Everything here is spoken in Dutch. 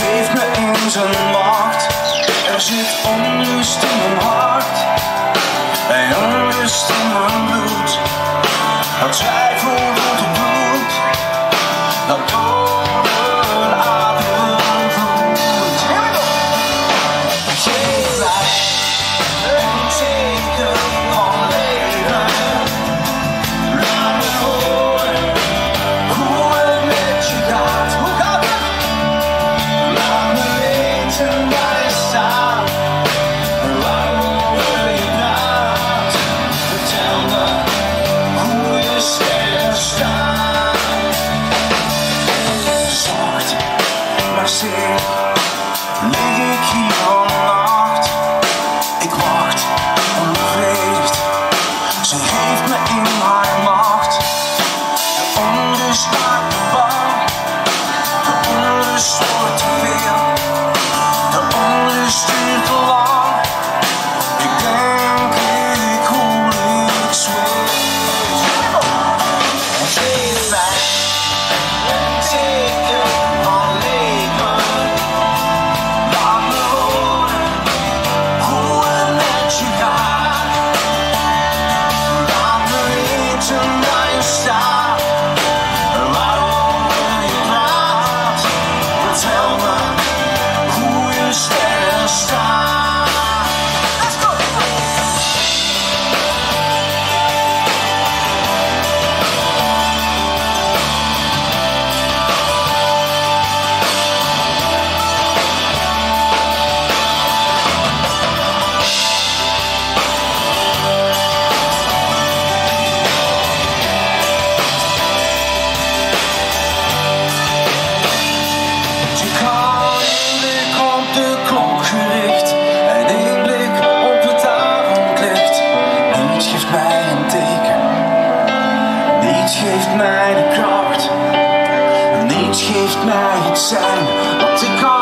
heeft me in zijn macht. Er zit onrust in mijn hart en onrust in mijn bloed. Dat twijfel wordt het bloed dat door een adem vloeit. Geef mij een teken van leven. Laat me horen hoe het met je gaat. Hoe gaat het? Laat me weten waar je staat, waarover je praat. Vertel me hoe je sterk staat. Zacht, maar zeer lig ik hier vannacht. Ik wacht onbevreesd, ze heeft me in haar macht. De onrust maakt me bang, de onrust wordt te veel. De onrust duurt te lang, ik denk ik hoe ik zweef. Geef mij een teken van leven. Laat me horen hoe het met je gaat. Laat me weten waar je staat, waarover je praat. Vertel me hoe je sterk staat. Let's go! Ik hou één blik op de klok gericht en één blik op het avondlicht. Niets geeft mij een teken, niets geeft mij de kracht, niets geeft mij het zijn wat ik